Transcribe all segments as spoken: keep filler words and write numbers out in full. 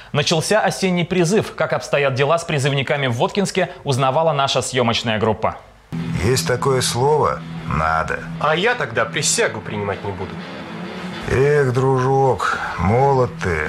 Начался осенний призыв. Как обстоят дела с призывниками в Воткинске, узнавала наша съемочная группа. Есть такое слово «надо». А я тогда присягу принимать не буду. Эх, дружок, молод ты.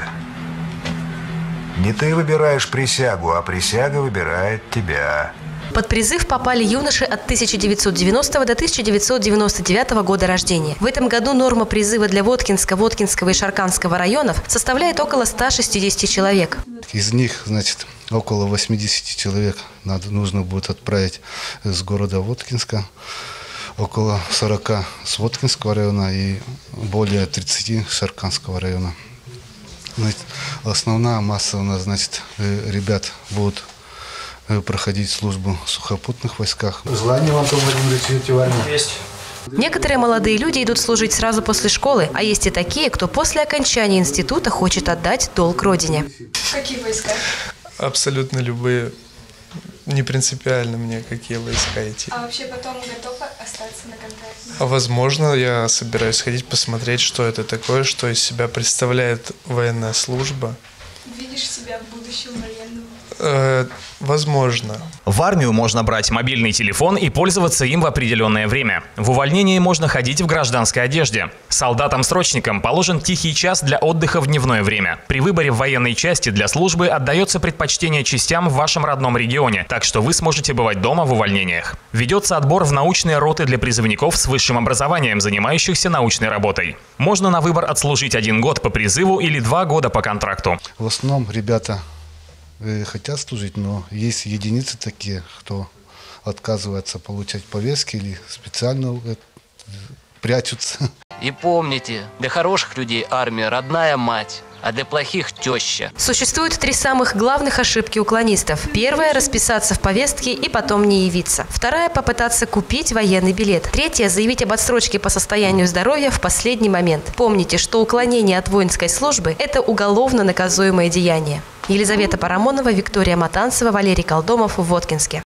Не ты выбираешь присягу, а присяга выбирает тебя. Под призыв попали юноши от тысяча девятьсот девяностого до тысяча девятьсот девяносто девятого года рождения. В этом году норма призыва для Воткинска, Воткинского и Шарканского районов составляет около ста шестидесяти человек. Из них, значит, около восьмидесяти человек надо, нужно будет отправить с города Воткинска, около сорока с Воткинского района и более тридцати с Шарканского района. Значит, основная масса у нас, значит, ребят будут проходить службу в сухопутных войсках. Желание вам, Антон Владимирович, идти в армию? Есть. Некоторые молодые люди идут служить сразу после школы, а есть и такие, кто после окончания института хочет отдать долг родине. Какие войска? Абсолютно любые. Не принципиально мне, какие войска идти. А вообще потом готовы остаться на контракте? А возможно, я собираюсь сходить посмотреть, что это такое, что из себя представляет военная служба. Видишь себя в будущем военном? Э, возможно. В армию можно брать мобильный телефон и пользоваться им в определенное время. В увольнении можно ходить в гражданской одежде. Солдатам-срочникам положен тихий час для отдыха в дневное время. При выборе в военной части для службы отдается предпочтение частям в вашем родном регионе, так что вы сможете бывать дома в увольнениях. Ведется отбор в научные роты для призывников с высшим образованием, занимающихся научной работой. Можно на выбор отслужить один год по призыву или два года по контракту. В основном ребята хотят служить, но есть единицы такие, кто отказывается получать повестки или специально прячутся. И помните, для хороших людей армия родная мать, а для плохих теща. Существует три самых главных ошибки уклонистов. Первая – расписаться в повестке и потом не явиться. Вторая – попытаться купить военный билет. Третья – заявить об отсрочке по состоянию здоровья в последний момент. Помните, что уклонение от воинской службы – это уголовно наказуемое деяние. Елизавета Парамонова, Виктория Матанцева, Валерий Колдомов в Воткинске.